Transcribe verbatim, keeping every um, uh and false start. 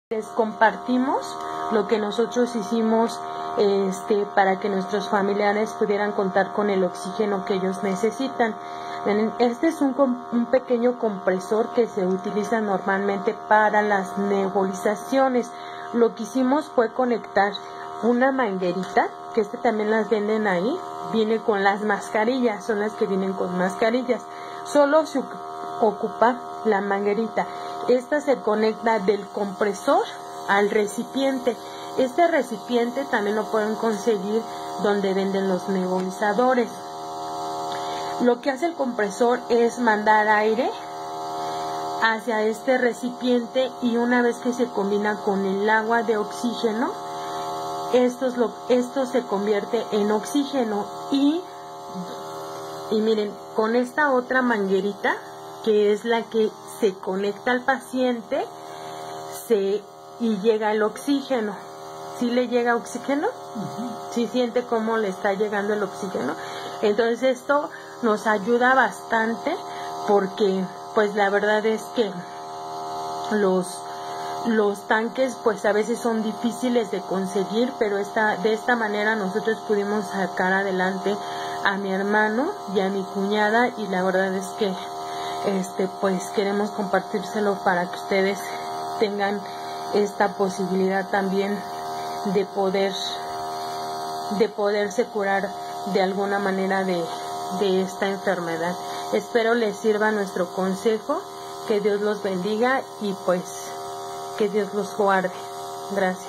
Les compartimos lo que nosotros hicimos este, para que nuestros familiares pudieran contar con el oxígeno que ellos necesitan. Este es un, un pequeño compresor que se utiliza normalmente para las nebulizaciones. Lo que hicimos fue conectar una manguerita, que este también las venden ahí, viene con las mascarillas, son las que vienen con mascarillas. Solo se ocupa la manguerita. Esta se conecta del compresor al recipiente. Este recipiente también lo pueden conseguir donde venden los nebulizadores. Lo que hace el compresor es mandar aire hacia este recipiente y una vez que se combina con el agua de oxígeno, esto, es lo, esto se convierte en oxígeno y, y miren, con esta otra manguerita, que es la que se conecta al paciente se, y llega el oxígeno. ¿Sí le llega oxígeno? Uh-huh. ¿Sí siente cómo le está llegando el oxígeno? Entonces esto nos ayuda bastante porque pues la verdad es que los, los tanques pues a veces son difíciles de conseguir, pero esta, de esta manera nosotros pudimos sacar adelante a mi hermano y a mi cuñada y la verdad es que Este, pues queremos compartírselo para que ustedes tengan esta posibilidad también de poder de poderse curar de alguna manera de, de esta enfermedad. Espero les sirva nuestro consejo, que Dios los bendiga y pues que Dios los guarde. Gracias.